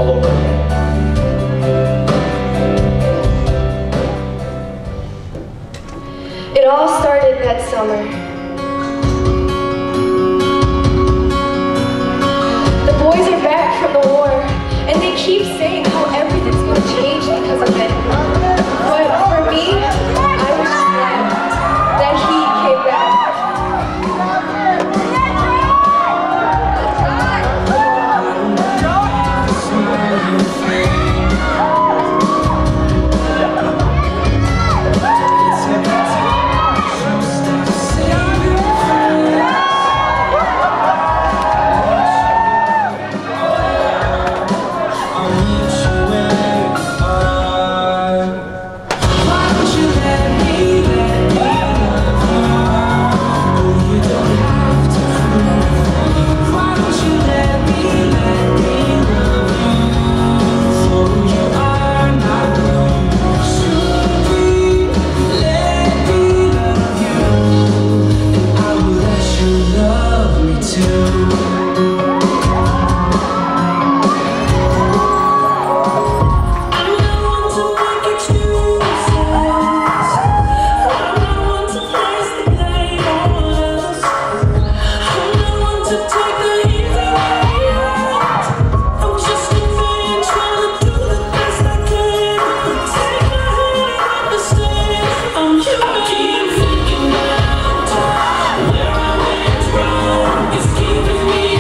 all over again. It all started that summer. The boys are back from the war, and they keep saying how everything's going to change because of it. But for me, I was just glad that he came back. Keeping me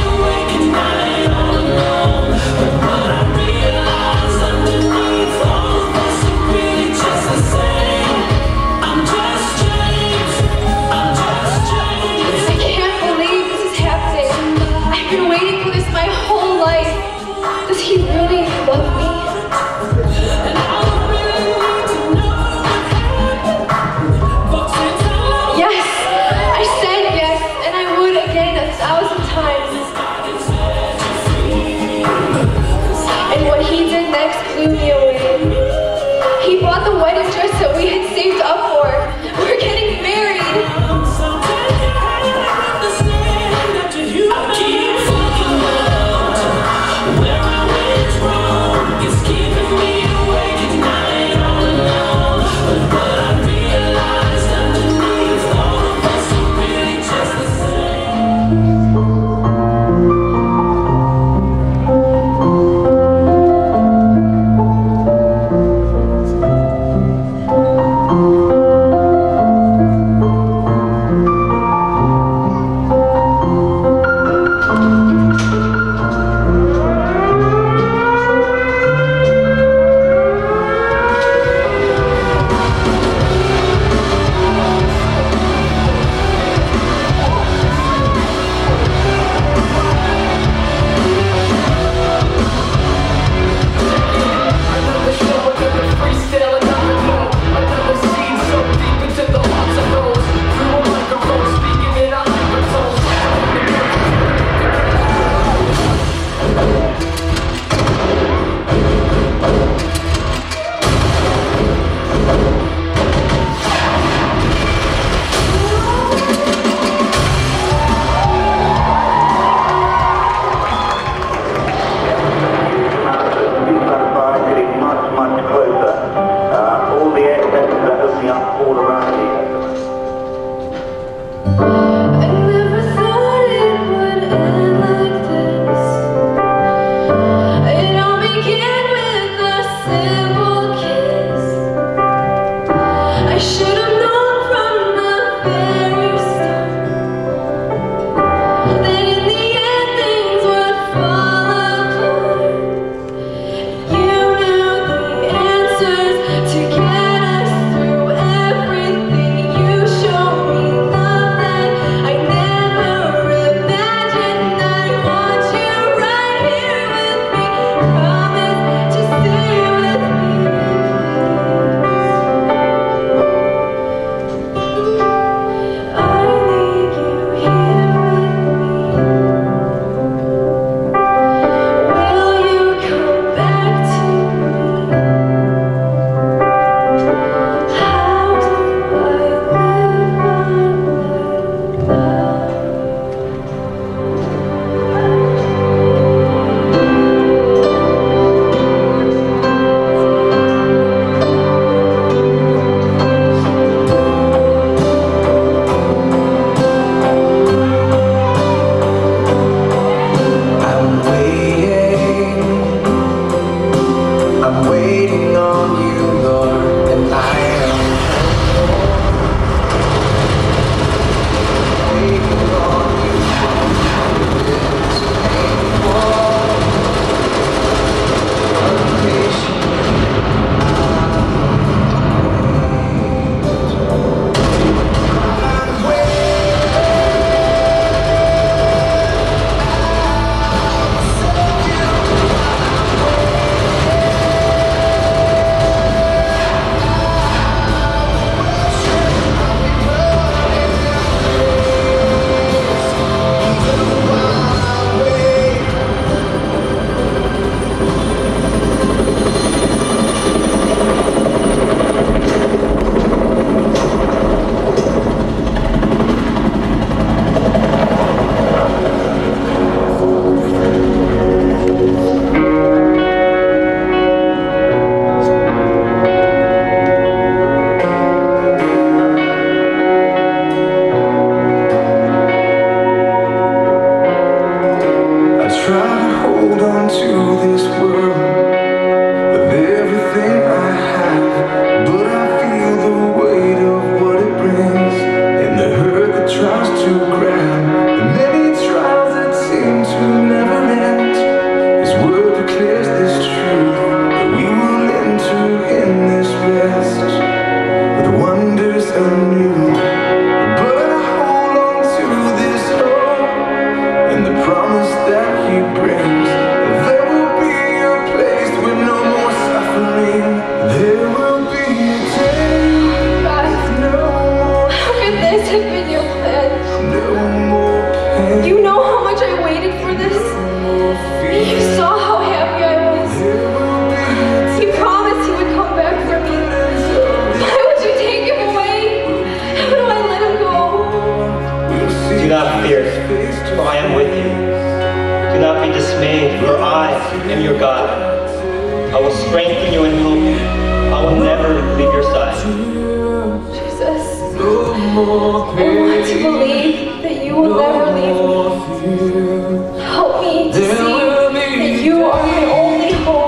fear, for I am with you. Do not be dismayed, for I am your God. I will strengthen you and help you. I will never leave your side. Jesus, I want to believe that you will never leave me. Help me to see that you are my only hope.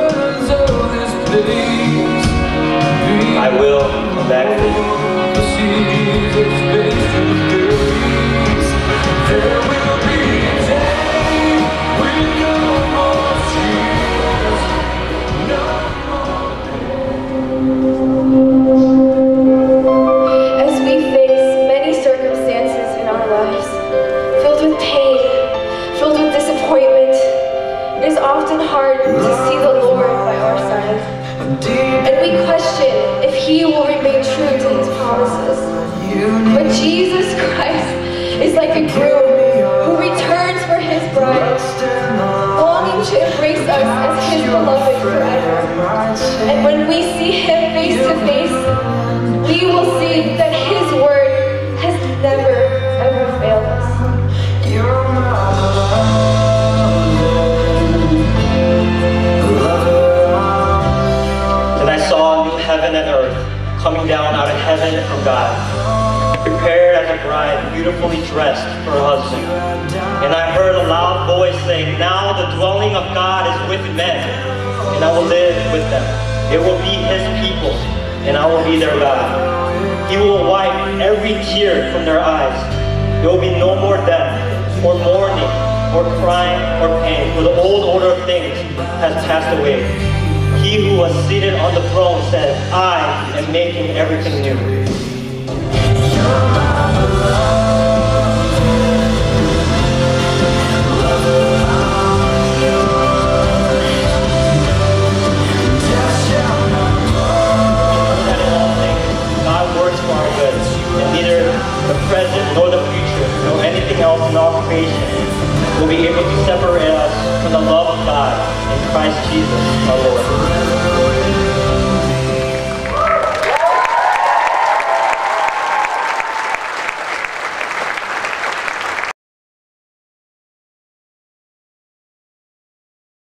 I will come back for you. As we face many circumstances in our lives, filled with pain, filled with disappointment, it is often hard to see the Lord by our side. And we question if He will remain true to His promises. But Jesus Christ is like a groom who returns for His bride, longing to embrace us as His beloved forever. And when we see Him face to face, we will see that His word has never, ever failed us. Then I saw a new heaven and earth coming down out of heaven from God, prepared as a bride, beautifully dressed for her husband. And I heard a loud voice saying, "Now the dwelling of God is with men, and I will live with them. They will be His people, and I will be their God. He will wipe every tear from their eyes. There will be no more death, or mourning, or crying, or pain, for the old order of things has passed away." He who was seated on the throne said, "I am making everything new." And neither the present nor the future nor anything else in all creation will be able to separate us from the love of God in Christ Jesus our Lord.